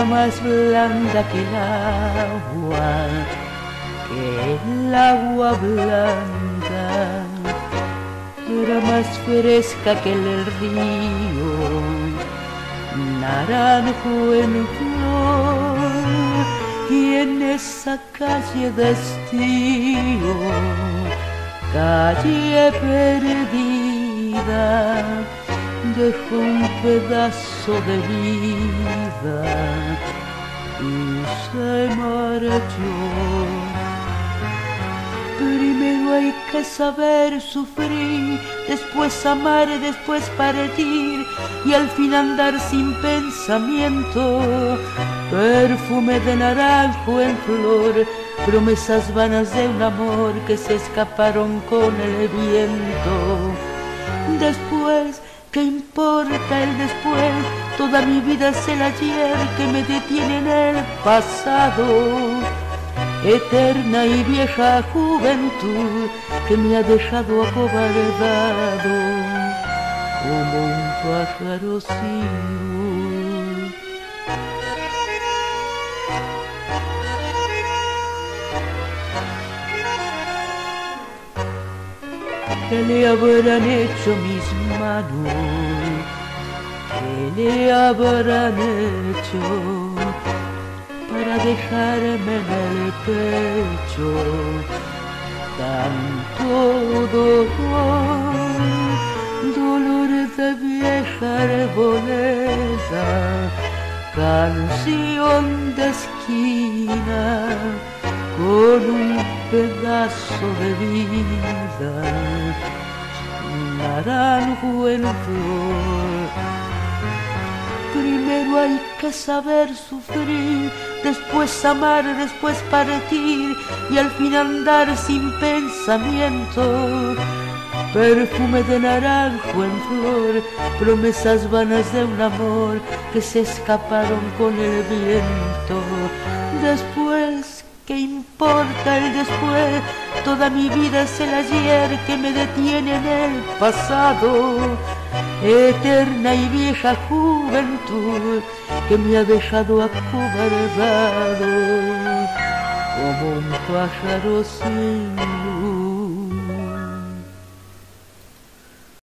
era más blanda que el agua blanca, era más fresca que el río, naranjo en flor, y en esa calle de estío, calle perdida, dejó un pedazo de vida y se marchó. Primero hay que saber sufrir, después amar, después partir, y al fin andar sin pensamiento. Perfume de naranjo en flor, promesas vanas de un amor que se escaparon con el viento. Después, ¿qué importa el después? Toda mi vida es el ayer que me detiene en el pasado. Eterna y vieja juventud que me ha dejado acobardado como un pájaro sin luz. ¿Qué le habrán hecho mis manos? ¿Qué le habrán hecho para dejarme en el pecho tanto dolor? Dolor de vieja arboleda, canción de esquina, con un pedazo de vida, naranjo en flor. Primero hay que saber sufrir, después amar, después partir, y al fin andar sin pensamiento. Perfume de naranjo en flor, promesas vanas de un amor que se escaparon con el viento. Después, ¿qué importa el después? Toda mi vida es el ayer que me detiene en el pasado. Eterna y vieja juventud que me ha dejado acobardado como un pájaro sin